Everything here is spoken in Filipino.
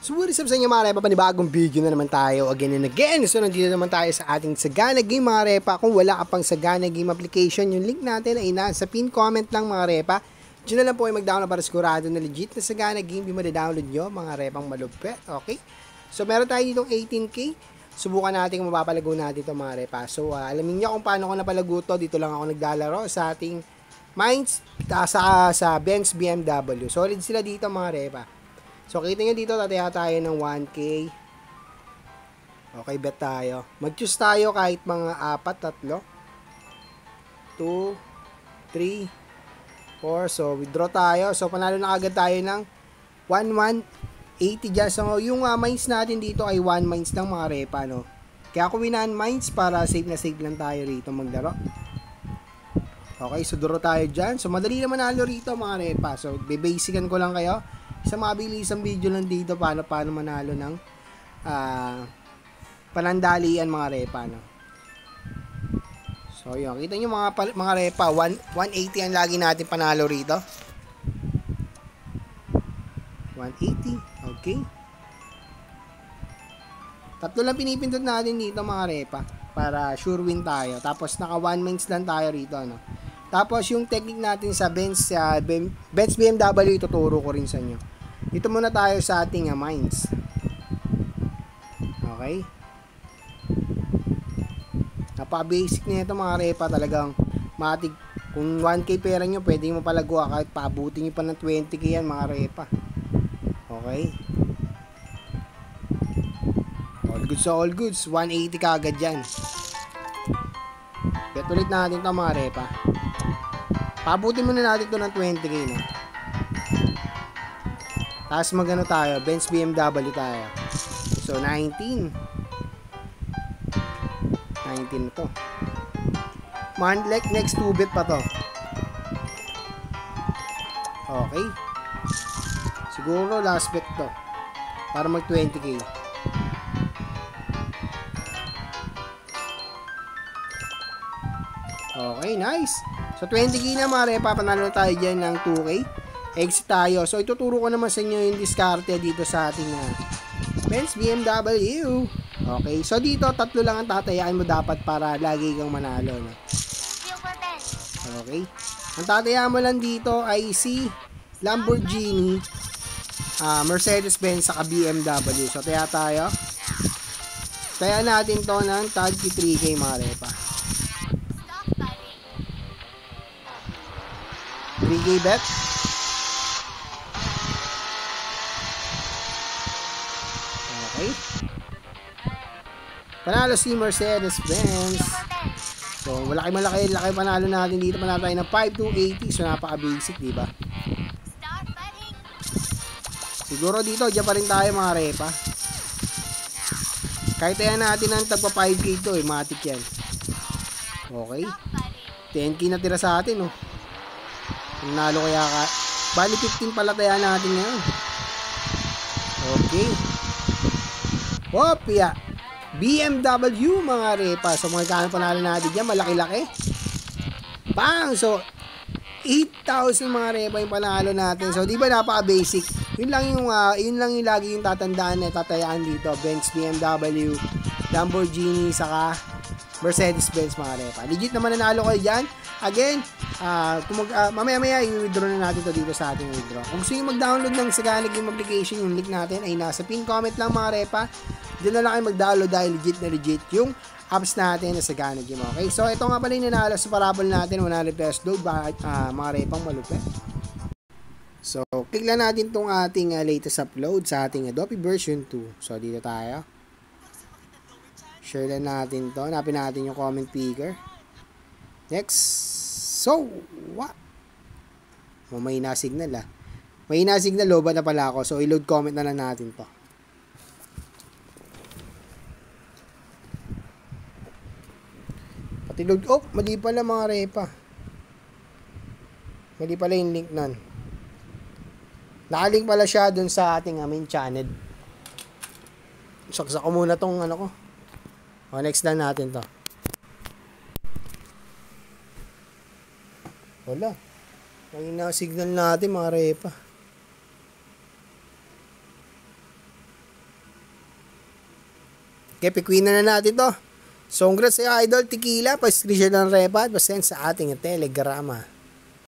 So what is up sa inyo mga repa, panibagong video na naman tayo again and again. So nandito naman tayo sa ating Sagana Game mga repa. Kung wala ka pang Sagana Game application, yung link natin ay nasa pin comment lang mga repa. Diyan na lang po ay mag-download para sigurado na legit na Sagana Game yung mada-download nyo mga repang malupet. Okay? So meron tayo ditong 18k. Subukan natin kung mapapalago natin ito mga repa. So alamin nyo kung paano ko napalago to. Dito lang ako naglalaro sa ating Mines sa Benz BMW. Solid sila dito mga repa. So, kita nyo dito, tataya tayo ng 1K. Okay, bet tayo. Mag-choose tayo kahit mga 4, 3, 2, 3, 4. So, withdraw tayo. So, panalo na agad tayo ng 1,180 dyan. So, yung mines natin dito ay 1 mines lang mga repa, no? Kaya ako winahan mines para safe na safe lang tayo rito maglaro. Okay, so draw tayo dyan. So, madali naman manalo rito mga repa. So, bebasican ko lang kayo. Sa mabilisang video lang dito paano manalo ng panandalian mga repa, no? So yun, kita nyo mga repa, 180 ang lagi natin panalo rito. 180, okay. Tatlo lang pinipindot natin dito mga repa para sure win tayo. Tapos naka 1 mines lang tayo rito, no? Tapos yung technique natin sa Benz BMW, ituturo ko rin sa inyo. Dito muna tayo sa ating mines. Okay? Napaka-basic nito mga repa, talagang matig. Kung 1k pera nyo, pwede mo palagwa kahit paabutin nyo pa ng 20k yan mga repa. Okay? All goods sa all goods. 180 kagad yan. Bet ulit natin ito mga repa. Pabutin muna natin ito ng 20k, no? Tapos magano tayo, Benz BMW tayo. So 19 na to. Like next 2 bet pa to. Okay. Siguro last bet to para mag 20k. Okay, nice. So 20k na mga repa, panalo tayo dyan ng 2k. Exit tayo. So ituturo ko naman sa inyo yung diskarte dito sa ating Benz BMW. Okay, so dito tatlo lang ang tatayaan mo dapat para lagi kang manalo, no? Okay. Ang tatayaan mo lang dito ay si Lamborghini, Mercedes-Benz saka BMW. So taya tayo. Taya natin to ng tag 3k mga repa. 3k bet. Okay. Panalo si Mercedes-Benz. So, malaki panalo natin dito. Panalo tayo ng 5,280. So, napaka-basic, diba? Siguro dito, dyan pa rin tayo mga repa. Kahit tayo natin ng tagpa 5k to, matik yan. Okay. 10k na tira sa atin, oh. Nalo kaya ka. Bali 15 pala tayo natin ngayon. Okay. Opya. BMW mga repa. So mga panalo natin dyan. Malaki-laki. Bang! So 8,000 mga repa yung panalo natin. So di ba napaka-basic? Yun lang yung lagi yung tatandaan na tatayaan dito. Benz, BMW, Lamborghini, saka Mercedes-Benz mga repa. Legit naman nanalo kayo dyan. Again, mamaya i-withdraw na natin to dito sa ating withdraw. Kung gusto nyo mag-download ng Sagana Game application, yung link natin ay nasa pin comment lang mga repa. Diyan na lang kayo mag-download dahil legit yung apps natin na Sagana Game. Okay, so ito nga pala yung nanalo sa parabol natin, 100 pesos load, mga repang malupet. So, click lang natin tong ating latest upload sa ating Adobe version 2. So, dito tayo. Share lang natin to. Hanapin natin yung comment picker. Next. So, what? May na-signal May na-signal, loba na pala ako. So, i-load comment na lang natin to. Pati load. Oh, mali pala mga repa. Mali pala yung link nun. Nakalink pala siya dun sa ating main channel. Saksak ko muna tong ano ko. O, next lang natin to. Wala. May na-signal natin mga repa. Okay, pick-winner na natin to. So, congrats sa Idol Tequila. Pa-screenshot ng repad. Pa-send sa ating telegrama.